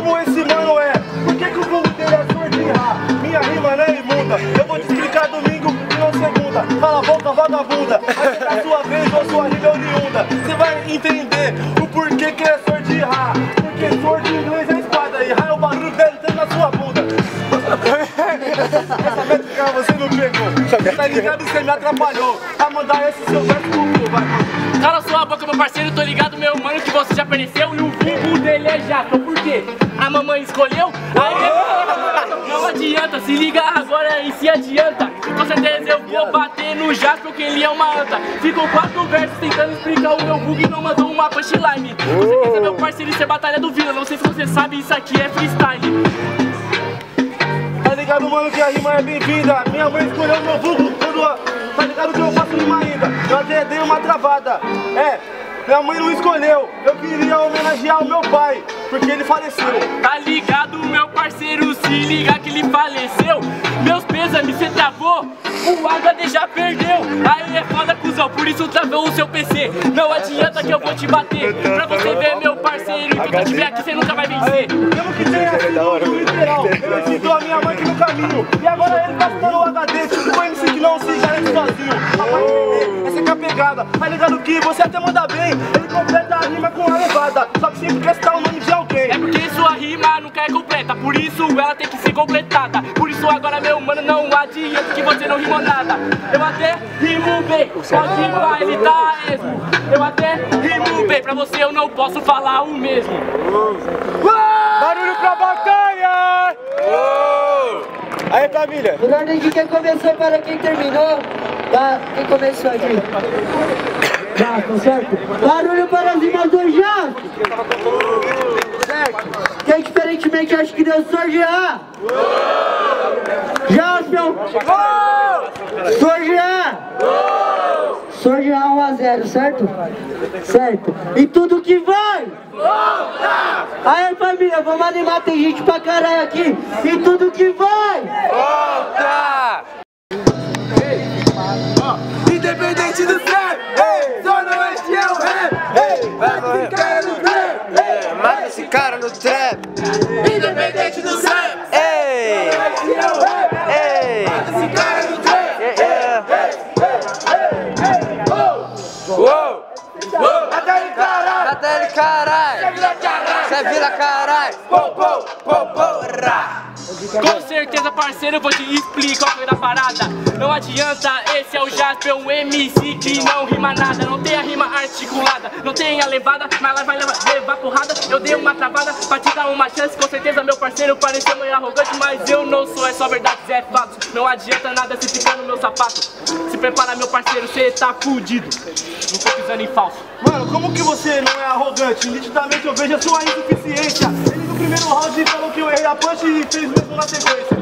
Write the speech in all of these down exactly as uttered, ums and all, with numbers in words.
como esse mano é. Por que que o vulgo dele é sordinha? Minha rima não é imunda. Eu vou te explicar domingo e não segunda. Cala a boca, vagabunda. Vai ser a sua vez ou sua rima é oriunda. Você vai entender o porquê que é sordinha. Porque sordo em inglês é espada e raio é o barulho dele dentro na sua bunda. Essa métrica você não pegou. Tá ligado? Você me atrapalhou. A mandar esse seu verso pro vai. Cala sua boca, meu parceiro, tô ligado, meu mano, que você já pereceu. E o vulgo dele é jato. Por quê? A mamãe escolheu? Aí não adianta, se liga agora e se adianta. Com certeza eu vou bater no jato porque ele é uma anta. Ficou quatro versos tentando explicar o meu vulgo e não mandou uma punchline. Com certeza, meu parceiro, isso é batalha do Vila. Não sei se você sabe, isso aqui é freestyle. Tá ligado, mano, que a rima é bem-vinda. Minha mãe escolheu o meu vulgo quando... Tá ligado que eu faço rima ainda. Eu até dei uma travada. É, minha mãe não escolheu. Eu queria homenagear o meu pai, porque ele faleceu. Tá ligado, meu parceiro, se liga que ele faleceu. Meus pêsames, cê travou, o H D já perdeu. Aí é foda, cuzão, por isso travou o seu P C. Não adianta que eu vou te bater, pra você ver, meu parceiro. Enquanto eu tiver aqui, cê nunca vai vencer. Mesmo que tenha sido no literal, ele ensinou a minha mãe aqui no caminho. E agora ele passando o H D, tipo o M C que não se garante sozinho. Oh. Essa que é a pegada, tá ligado que você até manda bem. Ele completa a rima com a levada, só que sempre quer citar o nome de alguém. É porque sua rima nunca é completa, por isso ela tem que ser completada. Por isso agora, meu mano, não adianta que você não rimou nada. Eu até rimo bem, pode rimar, ele tá esmo. Eu até rimo bem, pra você eu não posso falar o mesmo. Barulho pra batalha! Aí, família! Por ordem de quem começou para quem terminou, tá? Quem começou aqui? Tá, tá certo? Barulho para as rimas do jato! Certo? Quem diferentemente acha que deu sortear? Jaspion! Sortear! Sortear um a zero, certo? Certo. E tudo que vai! Volta! Aí, família, vamos animar, tem gente pra caralho aqui. E tudo que vai! Volta! Independente do trap, Zona Oeste é o rap. Mata esse cara no trap. Mata esse cara no trap. Independente do trap, Zona Oeste é o rap. Mata esse cara no trap. Uou! Mata ele, caralho! Mata ele, caralho! Cê vira caralho! Pô, pô, pô, porra! Com certeza, parceiro, eu vou te explicar qual foi da parada. Não adianta, esse é o Jasper, um M C que não rima nada. Não tem a rima articulada, não tem a levada, mas lá vai levar, levar porrada. Eu dei uma travada pra te dar uma chance. Com certeza, meu parceiro, pareceu meio arrogante, mas eu não sou, é só verdade, é fato. Não adianta nada se ficar no meu sapato. Se prepara, meu parceiro, cê tá fudido. Não tô pisando em falso. Mano, como que você não é arrogante? Nitidamente eu vejo a sua insuficiência. Ele no primeiro round falou que eu errei a punch e fez mesmo na sequência.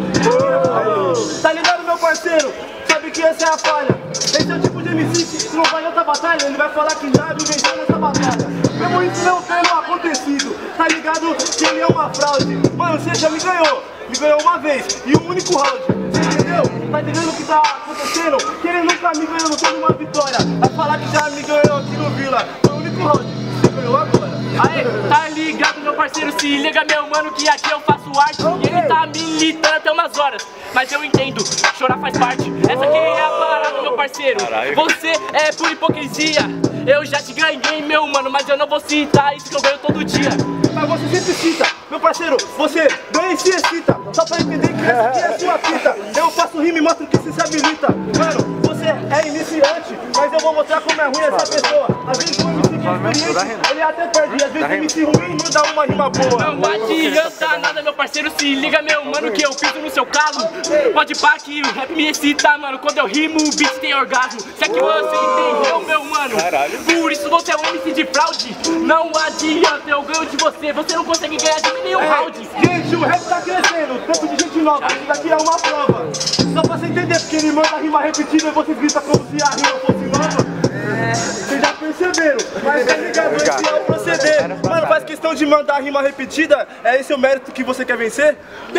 Oh. Tá ligado, meu parceiro? Sabe que essa é a falha. Esse é o tipo de M C que não vai em outra batalha, ele vai falar que já me venceu nessa batalha. Mesmo isso não tendo acontecido, tá ligado que ele é uma fraude. Mano, você já me ganhou, me ganhou uma vez e um único round. Você entendeu? Tá entendendo o que tá acontecendo? Que ele nunca me ganhou, não teve uma vitória. Vai falar que já me ganhou aqui no Vila. Foi o único round, você ganhou agora. Aê, tá ligado, meu parceiro, se liga, meu mano, que aqui eu faço arte. E ele tá militando até umas horas, mas eu entendo, chorar faz parte. Essa aqui é a parada, meu parceiro. Você é por hipocrisia. Eu já te ganhei, meu mano, mas eu não vou citar isso que eu ganho todo dia. Mas você sempre cita, meu parceiro, você ganha e se excita. Só pra entender que essa aqui é a sua fita. Eu faço rima e mostro que se se habilita. Mano, você é iniciante, mas eu vou mostrar como é ruim essa pessoa. Às vezes o M C que é experiente, ele até perde. Às vezes o M C ruim manda uma rima boa. Não adianta nada, meu parceiro, se liga, meu mano, que eu piso no seu calo. Pode pá que o rap me excita, mano. Quando eu rimo, o beat tem orgasmo. Se é que você entendeu, meu mano. Por isso você é um M C de fraude. Não adianta, eu ganho de você. Você não consegue ganhar de mim nenhum round. Gente, o rap tá crescendo, tempo de gente nova. Isso daqui é uma prova. Só pra você entender, porque ele manda rima repetida e vocês gritam como se a rima fosse nova. Vocês já perceberam, mas tá ligado, esse é o proceder. Mano, faz questão de mandar rima repetida. É esse o mérito que você quer vencer?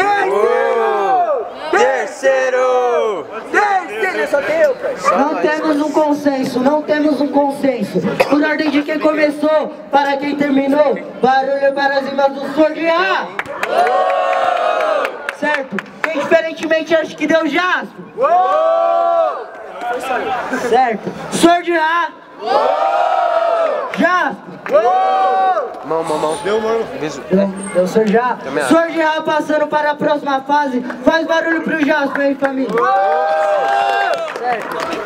Terceiro! Terceiro! Só tem eu, pai. Não temos um consenso, não temos um consenso. Por ordem de quem começou, para quem terminou, barulho para as rimas do sortear! Certo? Quem diferentemente acha que deu Jasper? Certo? Sword Ra. Jasper. Mão, mão, mão. Deu, mano. Deu, deu Sword Ra. Sword Ra passando para a próxima fase. Faz barulho pro Jasper aí, família. Certo?